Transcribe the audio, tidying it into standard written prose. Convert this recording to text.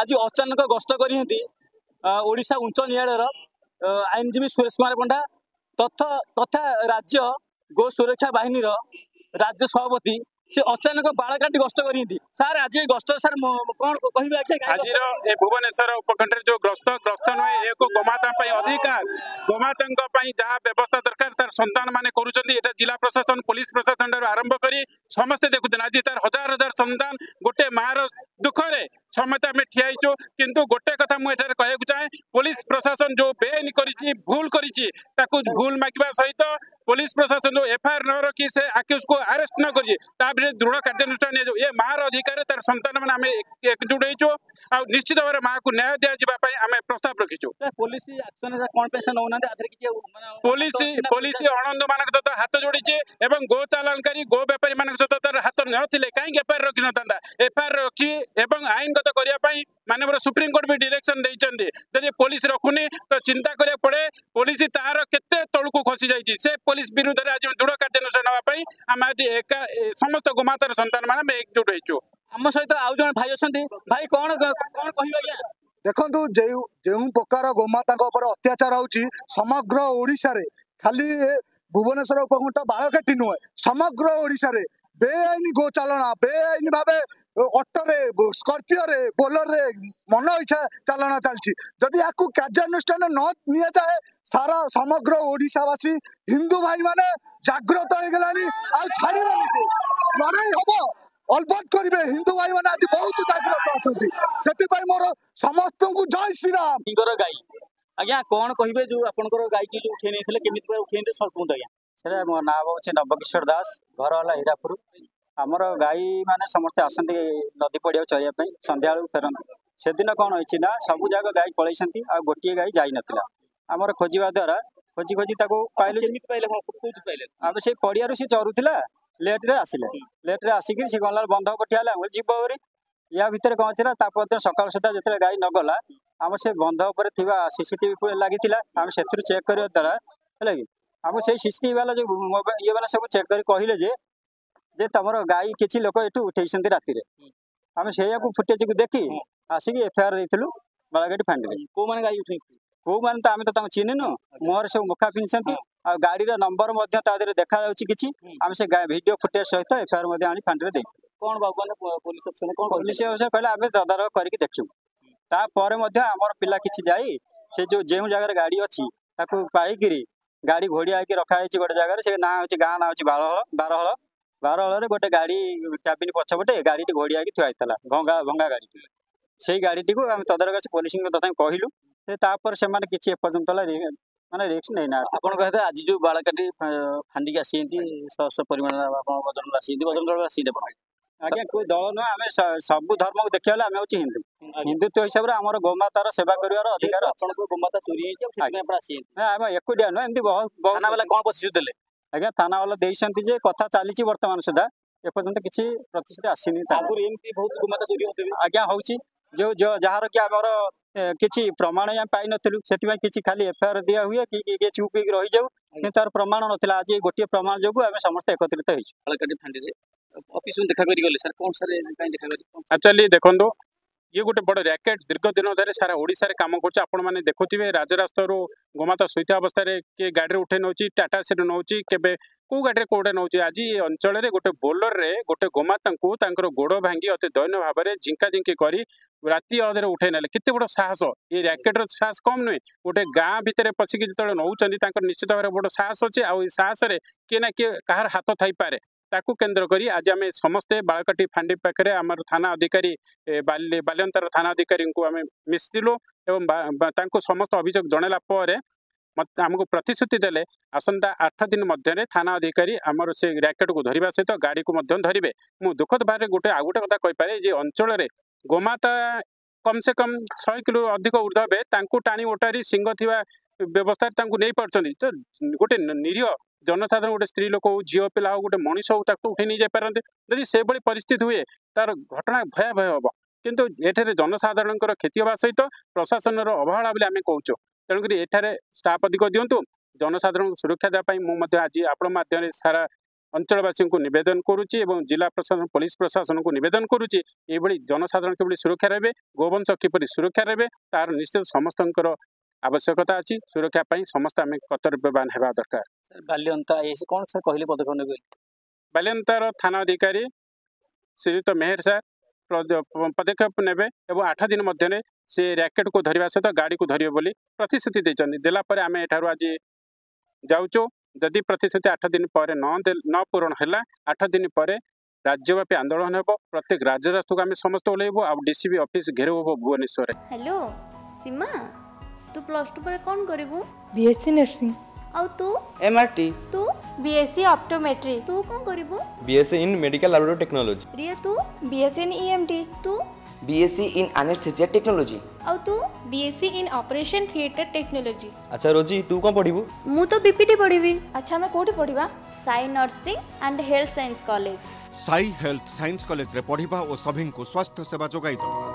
आज अचानक गस्त करती ओडिशा उच्च न्यायालय आईनजीवी सुरेश कुमार पंडा तथा राज्य गो सुरक्षा बाहिनी राज्य सभापति से अचानक बालकाटी गस्त करती सार आज गस्त सार कौन कह आज भुवनेश्वर उपखंड जो ग्रस्त नुहे एक गोमाता अधिकार गोमाता जहाँ व्यवस्था दरकार तार संतान मैंने कर जिला प्रशासन पुलिस प्रशासन आरंभ कर समस्ते देखुन आज तार हजार हजार संतान गोटे मार दुखरे समस्त आम ठियाईचु किंतु गोटे कथा मुझे कहूँ चाहे पुलिस प्रशासन जो बेआईन करी भूल करी भूल मांगा सहित पुलिस प्रशासन जो एफआईआर न रखी से आक्यूज को अरेस्ट न करी दृढ़ कार्यानुष्ठान ये मार अधिकार तार संतान मैंने आम एकजुट हो निश्चित भाव माँ को न्याय दि जावाई आम प्रस्ताव रखीचु पुलिस अणंद मान सहित हाथ जोड़ी गो चालानकारी गो बेपारी मान सहित तार हाथ नथिले कहीं एफआईआर रखी ना एफआईआर रखी आईनगत करने माननीय सुप्रीम कोर्ट भी डायरेक्शन देते जब पुलिस रखुनी तो चिंता करा पड़े पुलिस तार केते तलू खसी जाइए पुलिस विरुद्ध में आज दृढ़ कार्यानुष्ठान नापी आम आज समस्त गोमातार संतान मान एकजुट हो आम सहित आउ जन भाई अच्छा भाई कौन कौन कह देखु जो प्रकार गोमाता अत्याचार होची समग्र ओडिशा रे खाली भुवनेश्वर उपखंड बालकाटी नुहे समग्र ओडिशा रे बेआईन गोचालना बेआईन भाव अटोरे स्कर्पियो रे बोलर रे मन इच्छा चालना चलती जदि या कार्यानुष्ठान न नि जाए सारा समग्र ओडिशावासी हिंदू भाई माने जागृत हो गलानी आ छाड़िबानी लड़ाई हम अलबत करेंगे हिंदू भाई मैंने आज बहुत जागृत अच्छा से मोर समस्त को जय श्री राम गाई आज्ञा कौन कहे जो आपंकर गाई की उठे नहीं केमी उठे सर कहूँ आज्ञा सर मो ना हूँ नवकिशोर दास घर है हीरापुर आमर गाई मैंने समस्ते आसती नदी पड़िया चरिया संध्या फेरती से दिन कौन होती ना सबू जगह गाई पलैंती आ गोटे गाई जाई नथिला आमर खोजा द्वारा खोजी खोजी आम से पड़िया सी चरुला लेट्रे आसिले लेट्रे आसिक सी गला बंध पठियाला जीव या भितर कौन थी सकाल सुधा जो गाई न गला आम से बंध पर सीसीटीवी लगी आम से चेक करने द्वारा है कि आम से सीसीटीवी वाला जो ये वाला सब चेक कर कहले जे तुम गाई किसी लोक ये उठे राति आम से फुटेज को देखी आसिक एफआईआर देलु बालाघाटी फांडी कौ मैंने गाई उठे कौ मैंने तो आम तो चिन्हनु मुहर सब मुखा पिंधि आ गाड़ी नंबर देखा कि आम से वीडियो फुटेज सहित एफआईआर आनी फांडी दे कौन बाबू पुलिस कहले आम तदारख करके देखू तापर आमर पिला किसी जाई से जो जगह गाड़ी अच्छी पाइक गाड़ी घोड़िया रखाई गोटे जगह से ना हूँ गाँ ना हूँ बारहल बारहल गोटे गाड़ी कैबिन पछपटे गाड़ी घोड़िया थुआई भंगा गाड़ी से गाड़ी को आम तदारख से पुलिस तथा कहलु से किसी एपर्यंत माने रिक्स नहीं ना आप कहते आज जो बालकाटी फांडी आसी शह परिमाण वजन आसी आज्ञा कोई दल नुह आम सब धर्म को देखा आम हूँ हिंदू हिंदुत्व हिसाब से आम गोमातार सेवा कर अधिकार गोमाता चोरी आम एकुटिया नुह एमती बहुत कौन प्रतिश्रुति देले आज्ञा थाना वाला देते कथा चली वर्तमान सुधा एपर्यंत किसी प्रतिश्रुति आसनी बहुत गोमाता चोरी आज्ञा हूँ जो जार कि आमर किसी प्रमाण पाई नथिलु से किसी खाली एफआईआर दिया हुए कि चुप रही जाऊ तार प्रमाण नाला आज गोटे प्रमाण जो आम समस्त एकत्रित एक्चुअली देखो ये गोटे बड़ रैकेट दीर्घ दिन धरे सारा ओडिशा रे काम कर आपण मैंने देखुवे राजरास्ता गोमाता शोता अवस्था किए गाड़ी उठे नौ टाटा से नौ केबे कौ गाड़ी कौटे नौ आज ये अंचल गोटे बोलर रे गोटे गोमाता गोड़ भांगी अति दैन्य भाव में झिंका झिंकी कर राति अधे उठे ना केते बड़ साहस ये रैकेटर साहस कम नुहे गोटे गाँ भितर पशिकी जो नौ निश्चित भाव बड़ साहस अच्छे आई साहस किए ना किए कहार हाथ थी पारे ताकू केन्द्र करी आज आम समस्ते बालकाटी फांडी पाखे आम थाना अधिकारी बाल्यंतर थाना अधिकारी को आम मिशिलु एवं समस्त अभियोग जनला मत आमको प्रतिश्रुति देले आसंता 8 दिन मध्य थाना अधिकारी आमर से रैकेट को धरवा सहित गाड़ी को धरवे मु दुखद भाव गोटे आउ गोटे कथा कहीपे जे अंचल गोमाता कम से कम 100 किलो अधिक ऊर्ध्वे टाणी ओटारी सिंह थी व्यवस्था नहीं पार्टी तो गोटे निरीह जनसाधारण गोटे स्त्री लोक हो झील पिला हो गोटे मनीष हो उठे नहीं जापारते जदि से परिस्थिति हुए तार घटना भयावह हम किंतु एठारे जनसाधारण क्षति होगा सहित प्रशासन अवहेला बोली आम कहूँ तेणुक एठारे स्टाफ अधिक दिंतु जनसाधारण सुरक्षा देवाई मुझे आज आपण माध्यम सारा अंचलवासी को निवेदन करुच्ची और जिला प्रशासन पुलिस प्रशासन को निवेदन करुच्ची ये जनसाधारण किभली सुरक्षा रहे गोवंश किपरि सुरक्षा रहे तार निश्चित समस्त आवश्यकता अच्छी सुरक्षा समस्त आम कर्तव्यवान होगा दरकार। बाल्यंता ये कौन सर कहले पदक्षेप नेबे बाल्यंतार थाना अधिकारी श्रीयुक्त मेहर सार पदक्षेप नेबे और 8 दिन मध्य से रैकेट को धरवा सहित गाड़ी को धरियो बोली प्रतिश्रुति देला पर आम एठारु आज जाऊँ जदि प्रतिश्रुति 8 दिन पर न पूरण है 8 दिन पर राज्यव्यापी आंदोलन हो प्रत्येक राज्य रास्ता को आम समस्त ओल्लैबू आ डीसीबी ऑफिस घेरव भुवनेश्वर। हेलो सीमा तू +2 पर कौन करिवु? BSc nursing. आउ तू? एमआरटी। तू? BSc optometry. तू कौन करिवु? BSc in medical laboratory technology. Riya तू? BSc in EMT. तू? BSc in anesthesia technology. आउ तू? BSc in operation theatre technology. अच्छा रोजी तू कौन पढ़िबू? मु तो बीपीटी पढ़िबी। अच्छा मैं कोठी पढ़िबा? Sai nursing and health science college. Sai health science college रे पढ़िबा और सभी को स्वास्थ्य सेवा जोगाई दो।